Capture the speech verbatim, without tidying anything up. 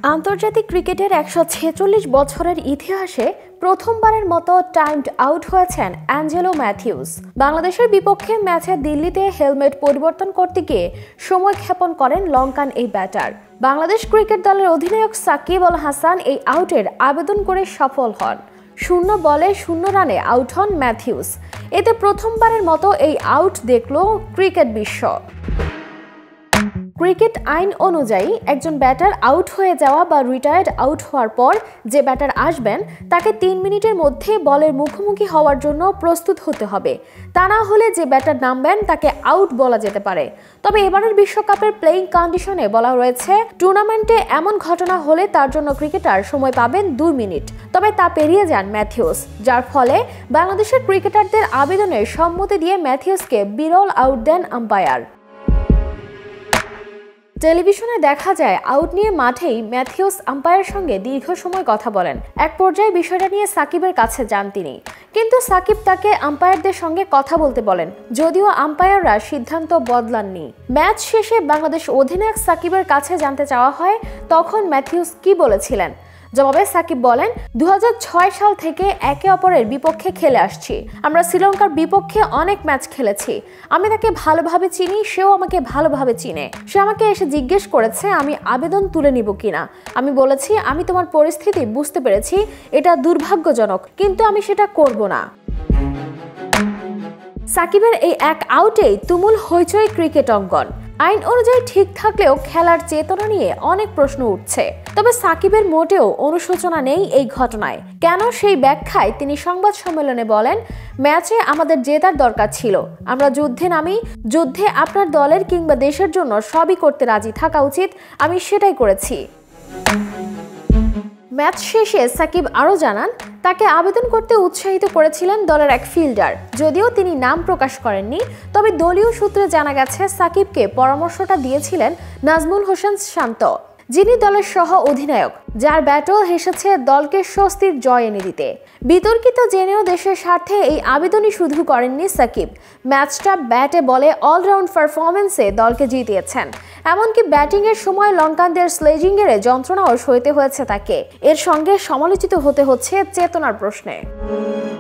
আন্তর্জাতিক ক্রিকেটের একশো ছেচল্লিশ বছরের ইতিহাসে প্রথমবারের মতো টাইমড আউট হয়েছেন অ্যাঞ্জেলো ম্যাথিউস। বাংলাদেশের বিপক্ষে ম্যাচে দিল্লিতে হেলমেট পরিবর্তন করতে গিয়ে সময় ক্ষেপণ করেন লঙ্কান এই ব্যাটার। বাংলাদেশ ক্রিকেট দলের অধিনায়ক সাকিব আল হাসান এই আউটের আবেদন করে সফল হন। শূন্য বলে শূন্য রানে আউট হন ম্যাথিউস। এতে প্রথমবারের মতো এই আউট দেখল ক্রিকেট বিশ্ব। ক্রিকেট আইন অনুযায়ী একজন ব্যাটার আউট হয়ে যাওয়া বা রিটায়ার্ড আউট হওয়ার পর যে ব্যাটার আসবেন তাকে তিন মিনিটের মধ্যে বলের মুখোমুখি হওয়ার জন্য প্রস্তুত হতে হবে। তা না হলে যে ব্যাটার নামবেন তাকে আউট বলা যেতে পারে। তবে এবারের বিশ্বকাপের প্লেইং কন্ডিশনে বলা রয়েছে, টুর্নামেন্টে এমন ঘটনা হলে তার জন্য ক্রিকেটার সময় পাবেন দুই মিনিট। তবে তা পেরিয়ে যান ম্যাথিউস, যার ফলে বাংলাদেশের ক্রিকেটারদের আবেদনের সম্মতি দিয়ে ম্যাথিউসকে বিরল আউট দেন আম্পায়ার। টেলিভিশনে দেখা যায় আউট নিয়ে মাঠেই ম্যাথিউস আম্পায়ারের সঙ্গে দীর্ঘ সময় কথা বলেন। এক পর্যায়ে বিষয়টা নিয়ে সাকিবের কাছে যান তিনি, কিন্তু সাকিব তাকে আম্পায়ারদের সঙ্গে কথা বলতে বলেন, যদিও আম্পায়াররা সিদ্ধান্ত বদলাননি। ম্যাচ শেষে বাংলাদেশ অধিনায়ক সাকিবের কাছে জানতে চাওয়া হয় তখন ম্যাথিউস কি বলেছিলেন। জবাবে সাকিব বলেন, দু হাজার ছয় সাল থেকে একে অপরের বিপক্ষে খেলে আসছি। আমরা শ্রীলঙ্কার বিপক্ষে অনেক ম্যাচ খেলেছি। আমি তাকে ভালোভাবে চিনি, সেও আমাকে ভালোভাবে চিনে। সে আমাকে এসে জিজ্ঞেস করেছে আমি আবেদন তুলে নিব কিনা। আমি বলেছি আমি তোমার পরিস্থিতি বুঝতে পেরেছি, এটা দুর্ভাগ্যজনক, কিন্তু আমি সেটা করব না। সাকিবের এই এক আউটেই তুমুল হইচই ক্রিকেট অঙ্গন। আইন অনুযায়ী ঠিক থাকলেও খেলার চেতনা নিয়ে অনেক প্রশ্ন উঠছে। তবে সাকিবের মোটেও অনুশোচনা নেই এই ঘটনায়। কেন, সেই ব্যাখ্যায় তিনি সংবাদ সম্মেলনে বলেন, ম্যাচে আমাদের জেতার দরকার ছিল। আমরা যুদ্ধে নামি, যুদ্ধে আপনার দলের কিংবা দেশের জন্য সবই করতে রাজি থাকা উচিত, আমি সেটাই করেছি। ম্যাচ শেষে সাকিব আরও জানান, তাকে আবেদন করতে উৎসাহিত করেছিলেন দলের এক ফিল্ডার। যদিও তিনি নাম প্রকাশ করেননি, তবে দলীয় সূত্রে জানা গেছে সাকিবকে পরামর্শটা দিয়েছিলেন নাজমুল হোসেন শান্ত, যিনি দলের সহ অধিনায়ক, যার ব্যাটও হেসেছে দলকে স্বস্তির জয় এনে দিতে। বিতর্কিত জেনেও দেশের স্বার্থে এই আবেদনই শুধু করেননি সাকিব, ম্যাচটা ব্যাটে বলে অলরাউন্ড পারফরমেন্সে দলকে জিতিয়েছেন। এমনকি ব্যাটিংয়ের সময় লঙ্কানদের স্লেজিংয়ের যন্ত্রণাও সইতে হয়েছে তাকে। এর সঙ্গে সমালোচিত হতে হচ্ছে চেতনার প্রশ্নে।